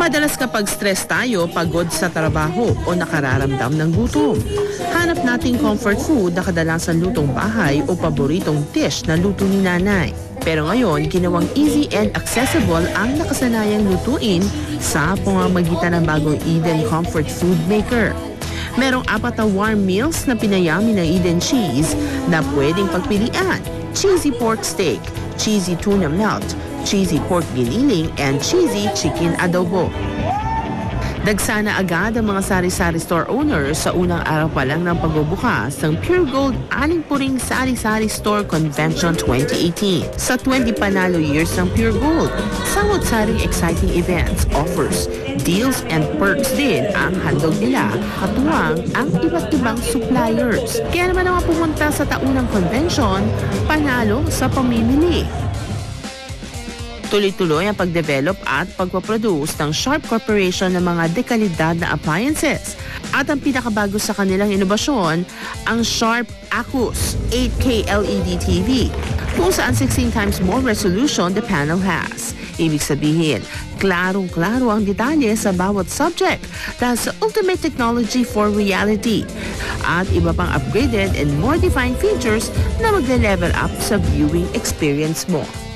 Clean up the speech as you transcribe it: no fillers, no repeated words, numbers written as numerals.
Madalas kapag stress tayo, pagod sa trabaho o nakararamdam ng gutom. Hanap nating comfort food na kadalasan lutong bahay o paboritong dish na luto ni nanay. Pero ngayon, ginawang easy and accessible ang nakasanayang lutuin sa pamamagitan ng bagong Eden Comfort Food Maker. Merong 4 na warm meals na pinayami ng Eden Cheese na pwedeng pagpilian. Cheesy pork steak, cheesy tuna melt, cheesy pork giniling, and cheesy chicken adobo. Dagsana agad ang mga sari-sari store owners sa unang araw pa lang ng pagbubukas ng Pure Gold 60 Sari-Sari Store Convention 2018. Sa 20 panalo years ng Pure Gold, samot-saring exciting events, offers, deals, and perks din ang handog nila, katuwang ang iba't ibang suppliers. Kaya naman ang pumunta sa taunang convention, panalo sa pamimili. Tuloy-tuloy ang pagdevelop at pagpaproduce ng Sharp Corporation ng mga dekalidad na appliances. At ang pinakabago sa kanilang inobasyon, ang Sharp Acus 8K LED TV, kung saan 16 times more resolution the panel has. Ibig sabihin, klarong-klaro ang detalye sa bawat subject dahil sa ultimate technology for reality at iba pang upgraded and more defined features na magle-level up sa viewing experience mo.